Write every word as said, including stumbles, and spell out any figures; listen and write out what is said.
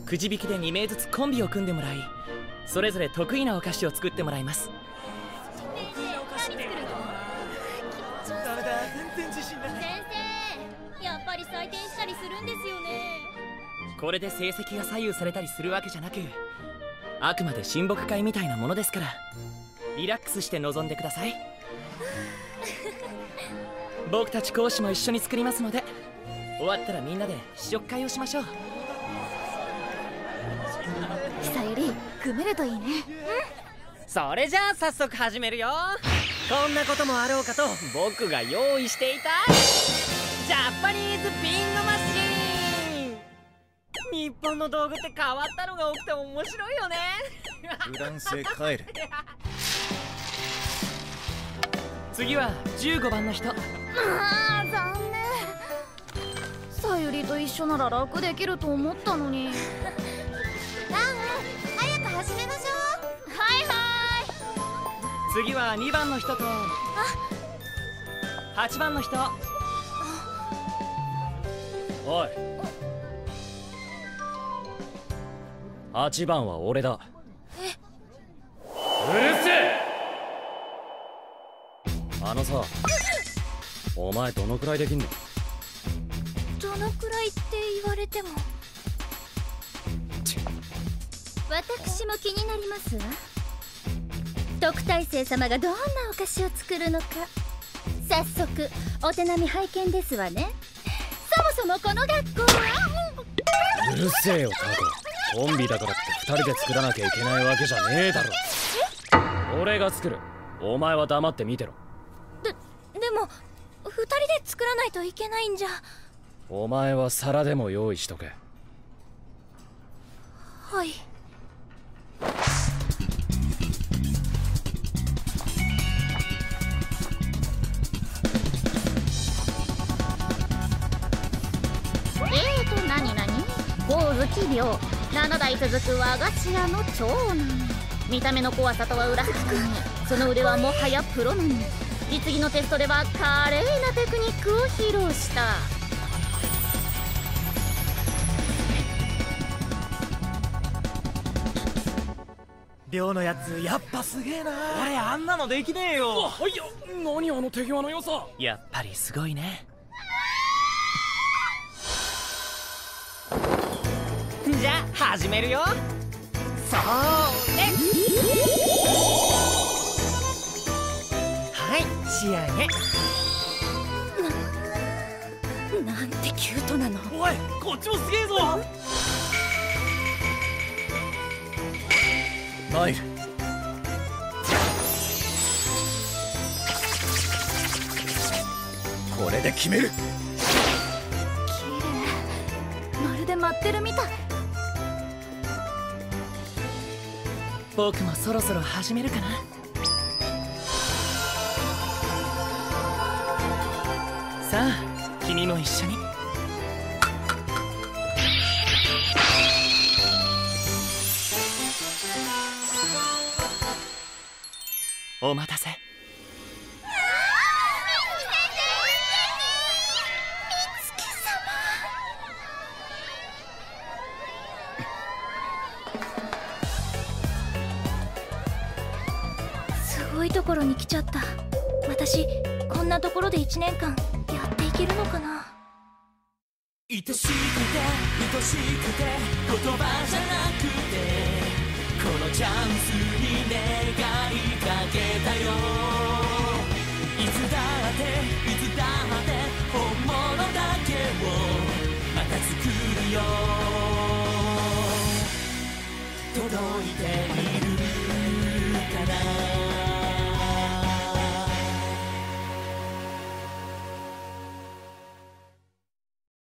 くじ引きでに名ずつコンビを組んでもらい、それぞれ得意なお菓子を作ってもらいます。 ダメだ、全然自信ない。 先生、やっぱり採点したりするんですよね。 これで成績が左右されたりするわけじゃなく、あくまで親睦会みたいなものですから、リラックスして臨んでください。僕たち講師も一緒に作りますので、終わったらみんなで試食会をしましょう。 久より組めるといいね。うん。 それじゃあ早速始めるよ。こんなこともあろうかと僕が用意していたジャパニーズビンゴマシーン。日本の道具って変わったのが多くて面白いよね。 フランスへ帰れ。 次はじゅうごばんの人。 ああ、残念。さゆりと一緒なら楽できると思ったのに。ラン、早く始めましょう。はいはい。 次はにばんの人とはちばんの人。 おい、はちばんは俺だ。 え、 うるせえ。あのさ、お前どのくらいできんの？ どのくらいって言われても。私も気になりますわ。特待生様がどんなお菓子を作るのか、早速お手並み拝見ですわね。そもそもこの学校は。 うるせえよタコ。コンビだからってふたりで作らなきゃいけないわけじゃねえだろ。俺が作る。お前は黙って見てろ。 で、でもふたりで作らないといけないんじゃ。 お前は皿でも用意しとけ。 はい。えーと何々光月病ななだい続く和菓子屋の長男。見た目の怖さとは裏腹に、その腕はもはやプロ並み。実技のテストでは華麗なテクニックを披露した。 寮のやつやっぱすげえな。 俺あんなのできねえよ。 はいや、何あの手際の良さ。 やっぱりすごいね。 じゃあ始めるよ。それ。はい、仕上げ。 な、なんてキュートなの。 おい、こっちもすげえぞ。 マイル。これで決める。 綺麗、まるで待ってるみたい。 僕もそろそろ始めるかな。さあ君も一緒に。お待たせ。 すごいところに来ちゃった。私こんなところでいちねんかんやっていけるのかな。 愛しくて愛しくて言葉じゃなくてこのチャンスに願い